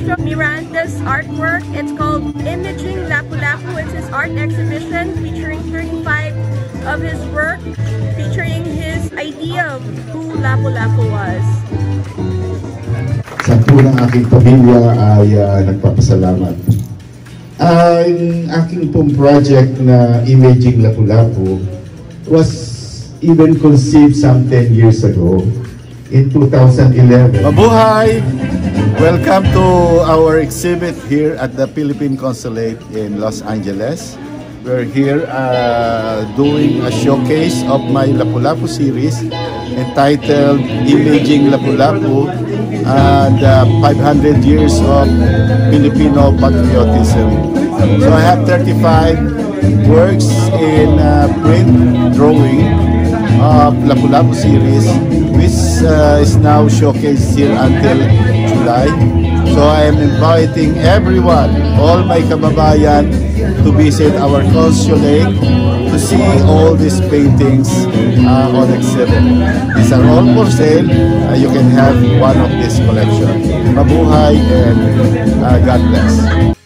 Nemesio Miranda's artwork. It's called Imaging Lapu Lapu. It's his art exhibition featuring 35 of his work, featuring his idea of who Lapu Lapu was. Sa punang aking pamilya ay nagpapasalamat. Ang aking pong project na Imaging Lapu Lapu was even conceived some 10 years ago in 2011. Mabuhay! Welcome to our exhibit here at the Philippine Consulate in Los Angeles. We're here doing a showcase of my Lapu Lapu series entitled Imaging Lapu Lapu, the 500 years of Filipino patriotism. So I have 35 works in print drawing of Lapu Lapu series, which is now showcased here until July. So I am inviting everyone, all my kababayan, to visit our consulate to see all these paintings on exhibit. These are all for sale. You can have one of this collection. Mabuhay and God bless.